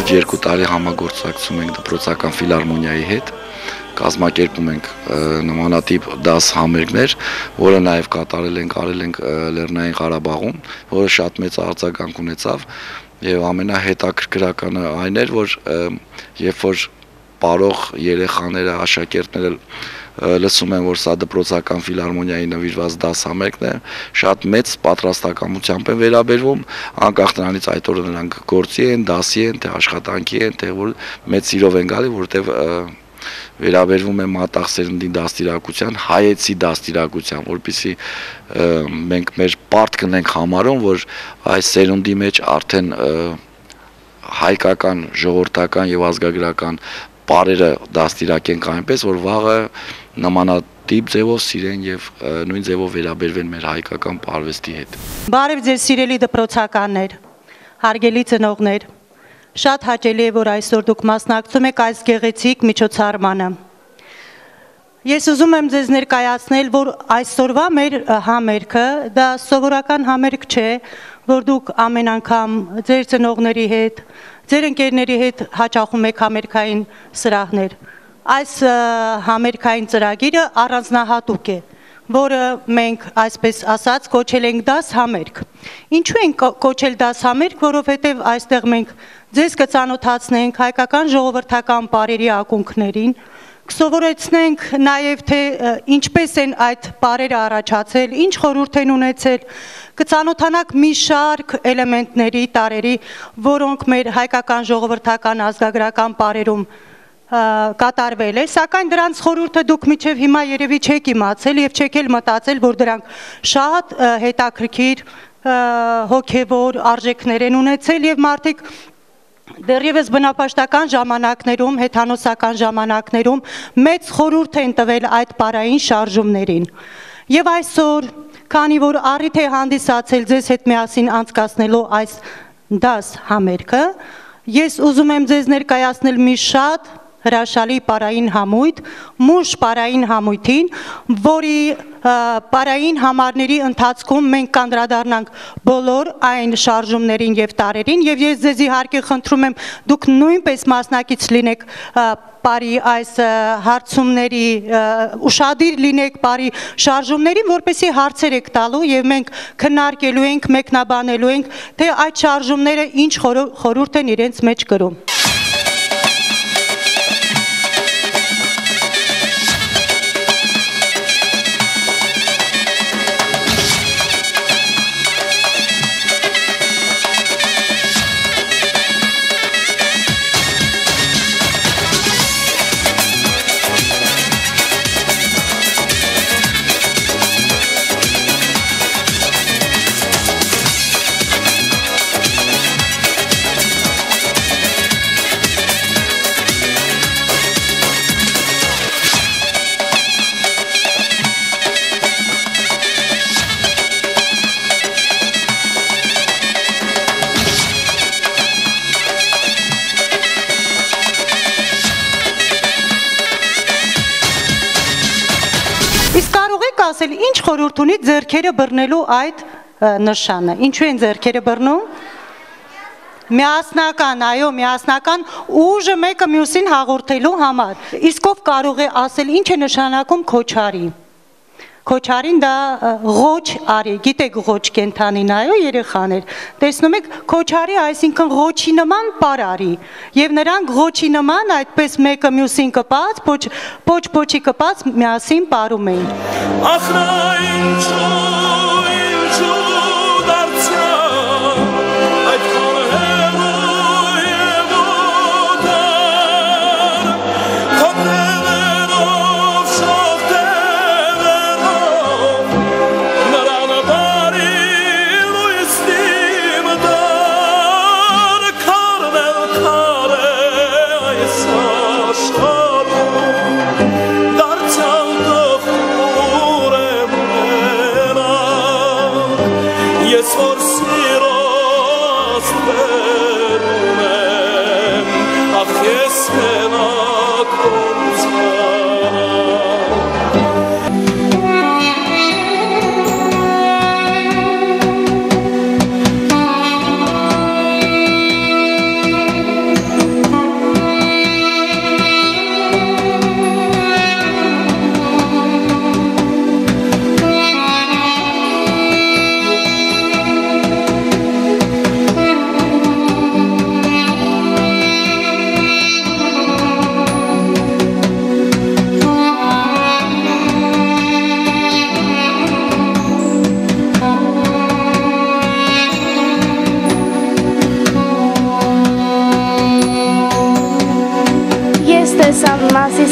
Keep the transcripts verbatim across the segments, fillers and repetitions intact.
Շուրջ երկու տարի համագործակցում ենք դպրոցական ֆիլհարմոնիայի հետ, կազմակերպում ենք նմանատիպ դաս համերգներ, որը նաև կատարել ենք, արել ենք Լեռնային Ղարաբաղում, որը շատ մեծ արձագանք ունեցավ, եւ ամենահետաքրքրականը այն էր, որ երբ որ պարող երեխաները, աշակերտները լսում են, որ սա դպրոցական ֆիլհարմոնիայի նվիրված դասամերգն է, շատ մեծ պատրաստակամությամբ են վերաբերվում, անկախ նրանից այդ օրը նրանք գործի են, դասի են, թե աշխատանքի են, թե որ մեծ սիրով են գալի, որովհետև վերաբերվում է մատաղ սերնդի դաստիարակության, հայեցի դաստիարակության, որպեսզի մենք մեր պարտքն ենք համարում, որ այս սերունդի մեջ արդեն հայկական, ժողովրդական եւ ազգագրական բարերը դաստիարակենք այնպես, որ վաղը նմանատիպ ձևով սիրեն եւ նույն ձևով վերաբերվեն մեր հայկական արվեստի հետ։ Բարև ձեզ սիրելի դպրոցականներ, հարգելի ծնողներ, շատ հաճելի է, որ այսօր դուք մասնակցում եք այս գեղեցիկ միջոցառմանը։ Ես ուզում եմ ձեզ ներկայացնել, որ այսօրվա մեր համերգը դա սովորական համերգ չէ, որ դուք ամեն անգամ ձեր ծնողների հետ, ձեր ընկերների հետ հաճախում եք համերգային սրահներ։ Այս համերգային ծրագիրը առանձնահատուկ է, որը մենք այսպես ասած կոչել ենք դաս համերգ։ Ինչու ենք կոչել դաս համերգ, որովհետև այստեղ մենք ձեզ կծանոթացնենք հայկական ժողովրդական պարերի ակունքներին, կսովորեցնենք նաև թե ինչպես են այդ պարերը առաջացել, ինչ խորհուրդ են ունեցել, կծանոթանանք մի շարք էլեմենտների, տարրերի, որոնք մեր հայկական ժողովրդական ազգագրական պարերում կատարվել է, սակայն դրանց խորհուրդը դուք մինչև հիմա երևի չեք իմացել եւ չեք էլ մտածել, որ դրանք շատ հետաքրքիր հոգեվոր արժեքներ են ունեցել եւ մարդիկ դեռևս բնապաշտական ժամանակներում, հեթանոսական ժամանակներում մեծ խորհուրդ են տվել այդ պարային շարժումներին։ Եվ այսօր, քանի որ առիթ է հանդիսացել ձեզ հետ միասին անցկացնելու այս դաս համերգը, ես ուզում եմ ձեզ ներկայացնել մի շատ հրաշալի պարային համույթ, մուշ պարային համույթին, որի պարային համարների ընթացքում մենք կանդրադառնանք բոլոր այն շարժումներին եւ տարրերին եւ ես ձեզ իհարկե խնդրում եմ դուք նույնպես մասնակից լինեք պարի այս հարցումների, ուշադիր լինեք պարի շարժումներին, որպեսզի հարցեր եք տալու եւ մենք քննարկելու ենք, մեկնաբանելու ենք, թե այդ շարժումները ինչ խորհուրդ են իրենց մեջ կրում։ Ինչ խորհուրդ ունի ձեռքերը բռնելու այդ նշանը, ինչու են ձեռքերը բռնում, միասնական, այո, միասնական ուժը մեկը մյուսին հաղորդելու համար, իսկ ով կարող է ասել ինչ է նշանակում քոչարի, քոչարին դա ղոչ արի, գիտեք ղոչ կենթանին, այո երեխաներ, տեսնում եք քոչարի, այսինքն ղոչի նման պար արի, եւ նրանք ղոչի նման այդպես մեկը մյուսին կպած, պոչ պոչի կպած միասին պարում էին։ Ախ նա ինչու, ինչու դարձյալ այդքան հեռու եւ օտար, քո տևերով, շող տևերով, նրան բարի լույսի մտար, քարնել քար է այս աշխարհում, դարձյալ տխուր ես որ սիրոս բերում եմ, ախ ես մենակ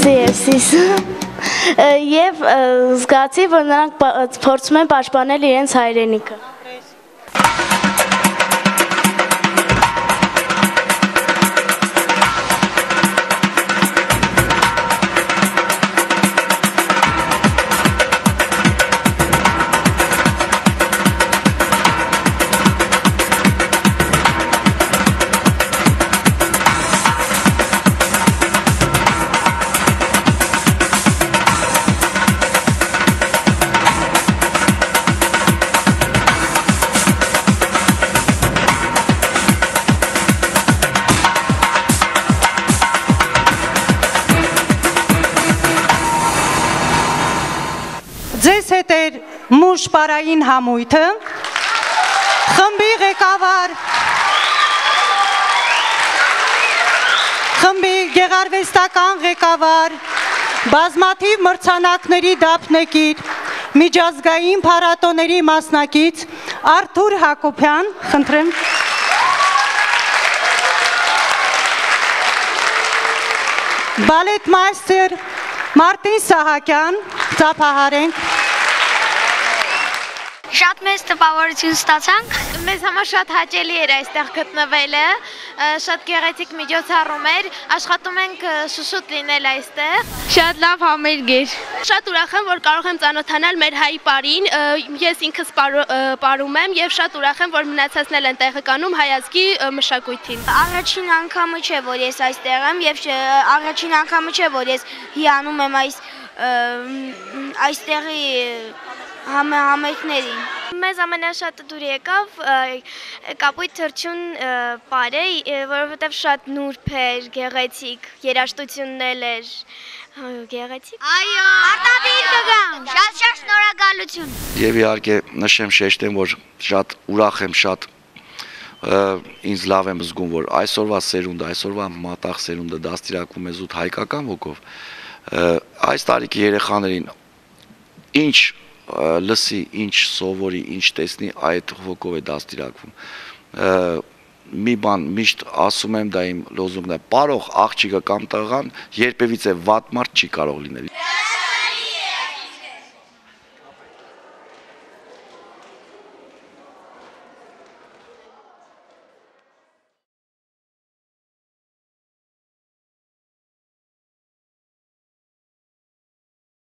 եւ սիսում եւ զգացի, որ նրանք փորձում են պաշտպանել իրենց հայրենիքը։ Ձեզ հետ էր մուժ պարային համույթը, խմբի ղեկավար, խմբի գեղարվեստական ղեկավար, բազմաթիվ մրցանակների դափնեկիր, միջազգային փառատոների մասնակից Արթուր Հակոբյան, խնդրեմ, բալետ մայստեր Մարտին Սահակյան, ծափահարենք, Շատ մեծ տպավորություն ստացանք։ Մեզ համար շատ հաճելի էր այստեղ գտնվելը, շատ գեղեցիկ միջոցառում էր, աշխատում ենք շուշուտ լինել այստեղ։ Շատ լավ համերգ էր։ Շատ ուրախ եմ, որ կարող եմ ծանոթանալ մեր հայ պարին, ես ինքս պարում եմ եւ շատ ուրախ եմ, որ մնացածն են տեղը կանում հայ ազգի մշակույթին։ Առաջին անգամը չէ, որ ես այստեղ եմ եւ առաջին անգամը չէ, որ ես հիանում եմ այս այստեղի համերգներին։ Մեզ ամենաշատը դուր եկավ կապույտ թռչուն պարը, որովհետև շատ նուրբ էր, գեղեցիկ, երաժշտությունն էր գեղեցիկ։ Այո, արտադիր կգամ, շատ-շատ շնորհակալություն։ Եվ իհարկե նշեմ, շեշտեմ, որ շատ ուրախ եմ, շատ ինձ լավ եմ զգում, որ այսօրվա սերունդը, այսօրվա մատաղ սերունդը դաստիարակվում է զուտ հայկական ոգով։ Այս տարիքի երեխաներին ինչ լսի, ինչ սովորի, ինչ տեսնի, այդ ոգով է դաստիարակվում։ Մի բան միշտ ասում եմ, դա իմ լոզունգն է, պարող աղջիկը կամ տղան երբևիցե վատ մարդ չի կարող լինել։